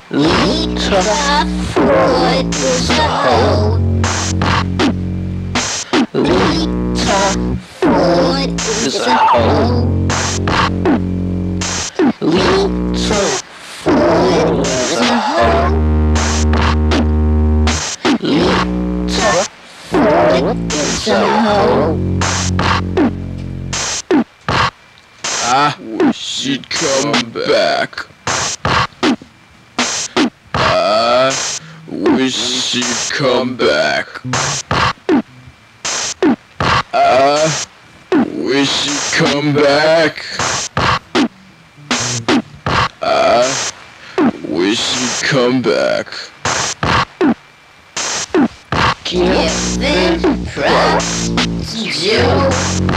Lita Ford is a hoe. Lita Ford is a hoe. Lita Ford is a hoe. Lita Ford is a hoe. I wish she'd come back. I wish she'd come back. I wish she'd come back. I wish she'd come back. Giving props to Joe.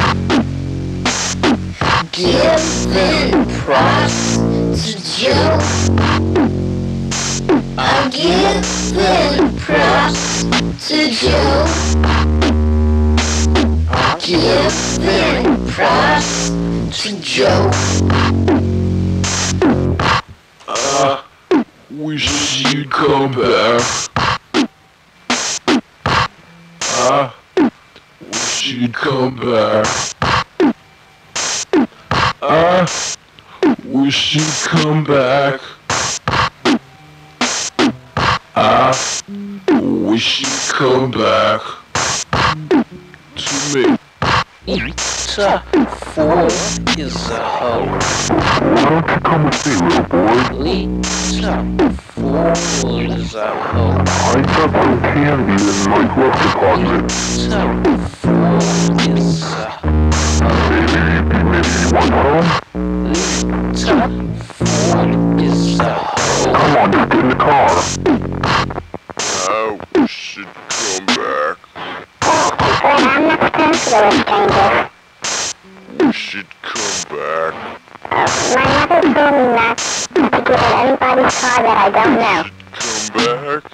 Giving props to Joe. I'm giving props to Joe. Giving props to Joe. Wish she'd come back. Wish she'd come back. Wish she'd come back. Wish she'd come back to me. Lita Ford is a hoe. Why don't you come with me, little boy? Lita Ford is a hoe. I got some candy in my glove compartment. Lita Ford is a hoe. Maybe you want some? Lita Ford is a hoe. Come on, just get in the car. I wish she'd come back. I'm not responsible, stranger. Wish she'd come back. My mother told me not to give it anybody's car that I don't know. Come back.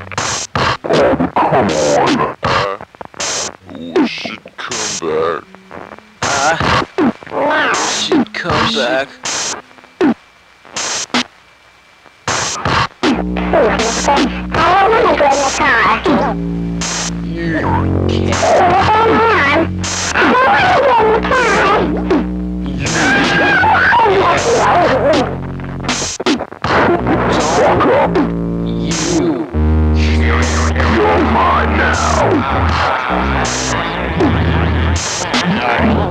Come on. Wish she'd come back. No. She'd come back. Please, mister, I don't want to go in the car. You Hold can't. on. I don't want to go in the car. Walk up. You. You're mine now.